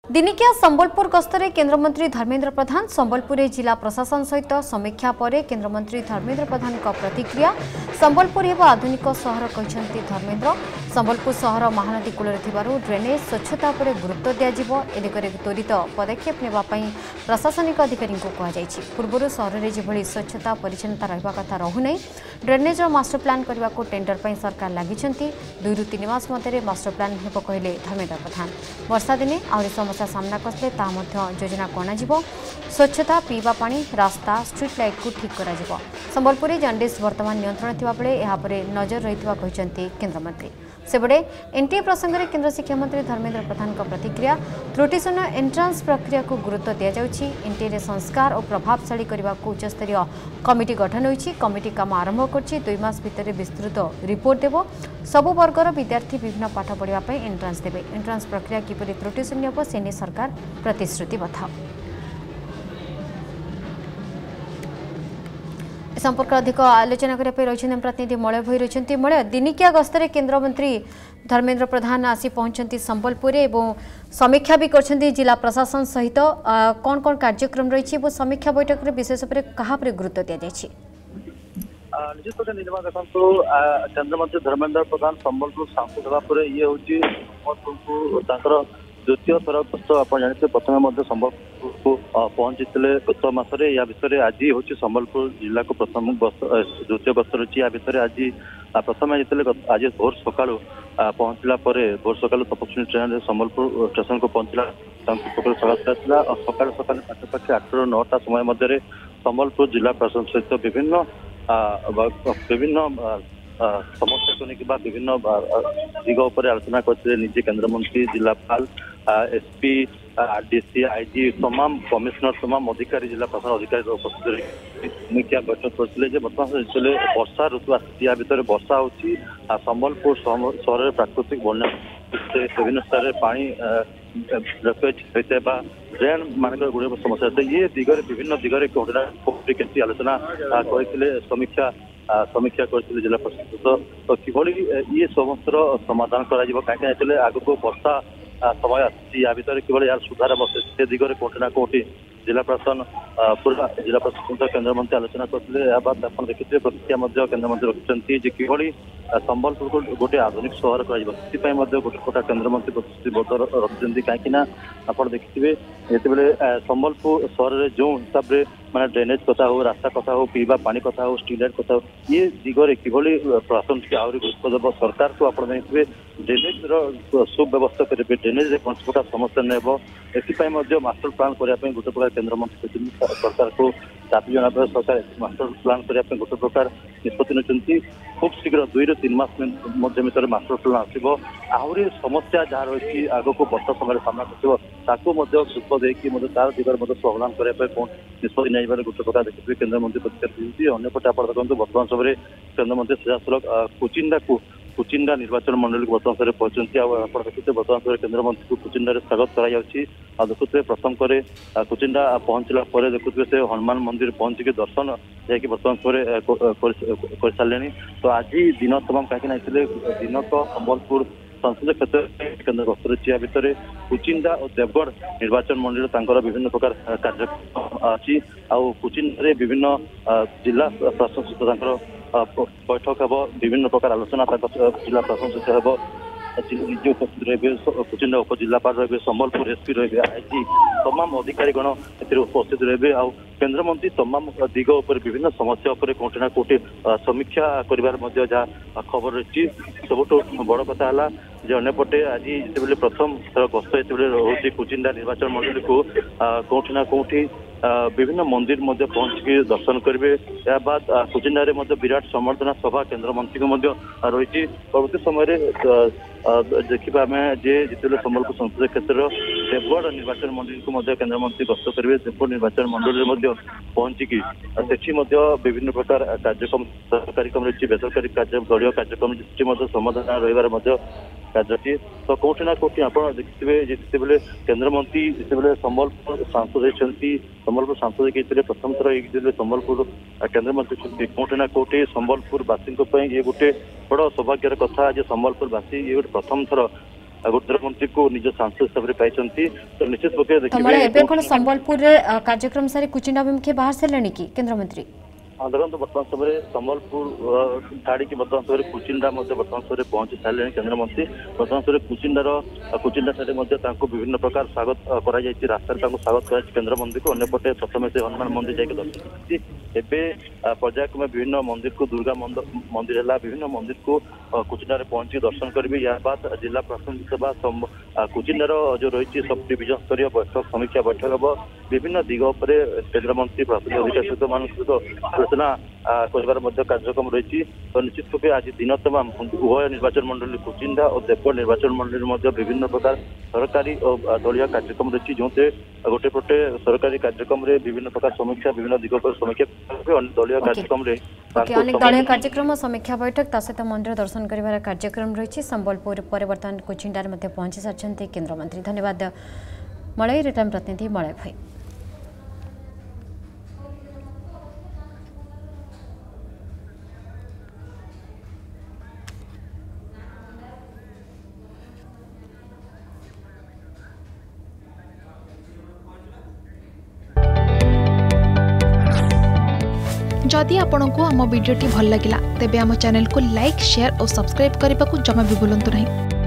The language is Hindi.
दिनिकिया संबलपुर गस्तरे केन्द्रमंत्री धर्मेन्द्र प्रधान संबलपुर जिला प्रशासन सहित समीक्षा पर केन्द्रमंत्री धर्मेन्द्र प्रधान प्रतिक्रिया संबलपुर एवं आधुनिक सहर कहते धर्मेन्द्र संबलपुर सहर महानदी कूल ड्रेनेज स्वच्छता पर गुरुत्व दिगरे त्वरित पदक्षेप नेबाई प्रशासनिक अधिकारी कहुई पूर्व सहर में जो स्वच्छता परिच्छन्नता रहा कथा रहूना ड्रेनेज मास्टर प्लान करने को टेंडर पर सरकार लगी 2 ରୁ 3 मास मध्य मास्टर प्लान हो कहले धर्मेन्द्र प्रधान वर्षा दिने आहरी समस्या सामना कसले योजना कणा स्वच्छता पीवा पानी रास्ता स्ट्रीट लाइट को ठीक करा संबलपुर जंडिस वर्तमान नियंत्रण थिबा बेले एहा परे नजर रहितबा कहिसंती केन्द्रमंत्री सेबडे एनटीए प्रसंग में केन्द्र शिक्षा मंत्री धर्मेन्द्र प्रधान प्रतिक्रिया त्रुटिशून्य एंट्रांस प्रक्रिया को गुरुत्व दि जाउछि एनटीए संस्कार और प्रभावशाली करने को उच्चस्तरीय कमिटी गठन होइछि कमिटी काम आरंभ करछि 2 मास भितर विस्तृत रिपोर्ट देव सबु वर्गर विद्यार्थी विभिन्न पाठ पढ़ा एंट्रांस देवे एंट्रांस प्रक्रिया किपरि त्रुटिशून्य हो सेने सरकार प्रतिश्रुतिबद्ध संपर्क अधिक आलोचना करने रही प्रतिनिधि मलय भई रही मलय दिनिकिया गस्तरे केन्द्रमंत्री धर्मेन्द्र प्रधान आसी पहुंचती संबलपुर एवं समीक्षा भी कर जिला प्रशासन सहित कौन कौन कार्यक्रम रही समीक्षा बैठक में विशेष क्या गुरुत्व दि जाए निश्चित भाव निर्माण देखो केन्द्रमंत्री धर्मेन्द्र प्रधान संबलपुर सांसद होगापर ये हूँ द्वितीय थर गस्त आप जानते प्रथम संबलपुर को पहुंची गत मसरे या विषय आज हूँ संबलपुर जिला को प्रथम गस्त द्वितीय गस्त रही या विषय आज प्रथम आज भोर सका पहुंचला भोर सका तपस्वी ट्रेन संबलपुर स्टेशन को पहुंचला सका सका पाखापाखि 8 ରୁ 9ଟା समय मध्य संबलपुर जिला प्रशासन सहित विभिन्न समस्या को लेकिन विभिन्न दिग उपर आलोचना करते निजे केन्द्रमंत्री जिलापाल एसपी आरडीसी आईजी तमाम कमिशनर तमाम अधिकारी जिला प्रशासन अधिकारी उपस्थित समीक्षा बैठक करते बर्तमान वर्षा ऋतु आया भितर वर्षा होती संबलपुर सहर में प्राकृतिक बन्या विभिन्न स्तर में पानी ड्रेन मान गुड़ समस्या ये दिगरे विभिन्न दिगरे केमती आलोचना करते समीक्षा करते जिला प्रशासन तो किभली ये समस्त समाधान करें आग को वर्षा समय आसी या भर कि यार सुधार से दिगरे कौटी ना कौटी जिला प्रशासन पूरा जिला प्रशासन केन्द्रमंत्री आलोचना करते आप देखिए प्रतिक्रिया केन्द्रमंत्री रखिंट कि संबलपुर को गोटे आधुनिक सहर कर गोटे गोटा केन्द्रमंत्री प्रतिश्रुतिबद्ध रखिंट कहीं आप देखिए जिते संबलपुर सहर में जो हिसाब से माने ड्रेनेज कथा हो रास्ता कथा हो पीवा पानी कथा हो स्ट्रीट लाइट कथा हो ये दिगरे किभली प्रशासन के आहरी गुरुत्व देव सरकार को आप देखिए ड्रेनेज सुव्यवस्था करेंगे ड्रेनेज कौन प्रकार समस्या नेब एथपाई मास्टर प्लान करने गोटे प्रकार केन्द्रमंत्री सरकार को चापी जन सरकार मास्टर प्लान करने गोटे प्रकार निष्पत्ति नहीं खूब शीघ्र 2 ରୁ 3 मास भर मास्टर प्लान आसो आहरी समस्या जहाँ रही आग को वर्षा समय सामना कर गुरुत्व देकी तार दिगरे समाधान करने कौन निष्पत्ति नहीं गोटे प्रकार देखिए केन्द्रमंत्री प्रतिक्रिया अंपटे आप देखते बर्तमान समय केन्द्रमंत्री सीधासलख कुचिंडा निर्वाचन मंडल को बर्तमान समय पहुंचती आप देखिए बर्तमान समय केन्द्रमंत्री को कुचिंडा स्वागत कर देखुए प्रथम करे कुचिंडा पहुंचला देखुए से हनुमान मंदिर पहुंचिक दर्शन जाकि बर्तमान समय कर सारे तो आज दिन तमाम कहीं दिनक संबलपुर संसदीय क्षेत्र केन्द्र गस्त रही भितर कुचिंडा और देवगढ़ निर्वाचन मंडल विभिन्न प्रकार कार्यक्रम अच्छी कुचिंडा विभिन्न जिला प्रशासन सहित बैठक हे विभिन्न प्रकार आलोचना जिला प्रशासन सहित हे निजे उपस्थित रहे कुचिंडा उपजिलापाल रहे संबलपुर एसपी रहे आईजी तमाम अधिकारीगण उपस्थित रहे आ केन्द्रमंत्री तमाम दिग उपर विभिन्न समस्या उपर कोटी ना कोटी समीक्षा कर खबर रही सबुठ बड़ कथा है जे अंपटे आज जिते प्रथम थर गस्त रोचे कुचिंडा निर्वाचन मंडल को कौटी ना कौटी विभिन्न मंदिर पहुंचिक दर्शन करेंगे या बाद कुचिंडा विराट संबर्धना सभा केन्द्रमंत्री को रही परवर्ती समय देखा आम जे जिते संबलपुर संसदीय क्षेत्र देवगढ़ निर्वाचन मंडल को केन्द्रमंत्री गस्त करेंगे देवगढ़ निर्वाचन मंडल में पहुंचिक विभिन्न प्रकार कार्यक्रम सरकारी कम रही बेसरकारी दलीय कार्यक्रम समाधान रही कार्य तो कौटी ना कौटी आप देखिए जिते केन्द्रमंत्री जिते संबलपुर सांसद होती संबलपुर सांसद के प्रथम थर संबलपुर केन्द्रमंत्री कौटी ना कौटी संबलपुर वासी ये गोटे बड़ सौभाग्यर कथा जे संबलपुर वासी ये गोटे प्रथम थर गुरुद्वार मंत्री को निज सांसद हिसाब से पाई तो निश्चित पक्षे देखिए संबलपुर कार्यक्रम सारी कुचिंडा अभिमुखे बाहर सारे कि केन्द्रमंत्री देखो बर्तमान समय संबलपुर छाड़ी बर्तमान समय कुचिंडा बर्तमान समय पहुंची सारे केन्द्रमंत्री बर्तमान समय कुचिंडा साइड विभिन्न प्रकार स्वागत कर रास्तार स्वागत कर केन्द्रमंत्री को अंपटे प्रथम से हनुमान मंदिर जाकर दर्शन कर पर्यायक्रमे विभिन्न मंदिर को दुर्गा मंदिर है विभिन्न मंदिर को कुचिंडा पहुंची दर्शन करेंगे या बाद जिला प्रशासन सभा कुचिंडार जो रही सब डिविजन स्तरीय बैठक समीक्षा बैठक हम विभिन्न दिग पर केन्द्रमंत्री प्रशासनिक अधिकारी सहित मान सहित आलोचना कर कार्यक्रम रही तो निश्चित रूप आज दिन तमाम उभय निर्वाचन मंडल कुचिंडा और देवगढ़ निर्वाचन मंडल विभिन्न प्रकार सरकारी और दलीय कार्यक्रम रही जो गोटे पटे सरकारी कार्यक्रम विभिन्न प्रकार समीक्षा विभिन्न दिग पर समीक्षा दलीय कार्यक्रम दलीय कार्यक्रम समीक्षा बैठक सहित मंदिर दर्शन कर कार्यक्रम रही संबलपुर पर बर्तमान कुचिंडार पहुंची सारी केन्द्रमंत्री धन्यवाद मलय रिटर्न प्रतिनिधि मलय भाई। जदि आपंक आम भिडी भल लगा तेब आम चैनल को लाइक शेयर और सब्सक्राइब करने को जमा भी भूलु नहीं।